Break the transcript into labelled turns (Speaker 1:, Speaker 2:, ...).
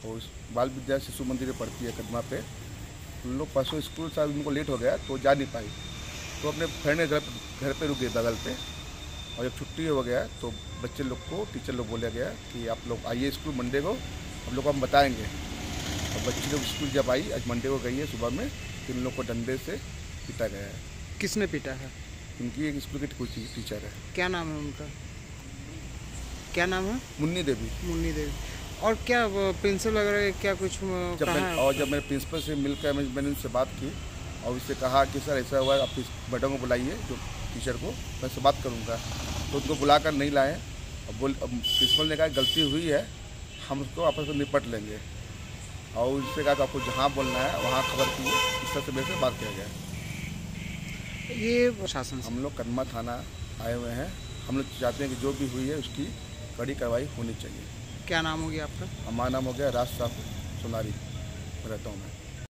Speaker 1: और बाल विद्या शिशु मंदिर में पढ़ती है कदमा पे। उन लोग परसों स्कूल शायद उनको लेट हो गया तो जा नहीं पाई, तो अपने फ्रेंड के घर पे रुक गए बगल पे। और जब छुट्टी हो गया तो बच्चे लोग को टीचर लोग बोला गया कि आप लोग आइए स्कूल मंडे को, आप लोग को हम बताएंगे। और बच्ची लोग स्कूल जब आई, आज मंडे को गई है सुबह में, तो इन लोग को डंडे से पीटा गया है।
Speaker 2: किसने पीटा है?
Speaker 1: उनकी एक स्कूल की टीचर है।
Speaker 2: क्या नाम है उनका? क्या नाम है?
Speaker 1: मुन्नी देवी।
Speaker 2: मुन्नी देवी। और क्या प्रिंसिपल वगैरह क्या कुछ
Speaker 1: जब मैंने प्रिंसिपल से मिलकर मैंने उनसे बात की और उससे कहा कि सर ऐसा हुआ, आप इस मैडम को बुलाइए, जो टीचर को, मैं उससे बात करूँगा। तो उनको बुलाकर नहीं लाए। अब प्रिंसिपल ने कहा गलती हुई है, हम उसको आपस में निपट लेंगे। और उससे कहा कि आपको जहाँ बोलना है वहाँ खबर की, इस तरह से मेरे से बात किया गया।
Speaker 2: ये प्रशासन
Speaker 1: हम लोग कदमा थाना आए हुए हैं। हम लोग चाहते हैं कि जो भी हुई है उसकी कड़ी कार्रवाई होनी चाहिए।
Speaker 2: क्या नाम हो गया आपका?
Speaker 1: हमारा नाम हो गया राज साहब सोनारी, रहता हूँ मैं।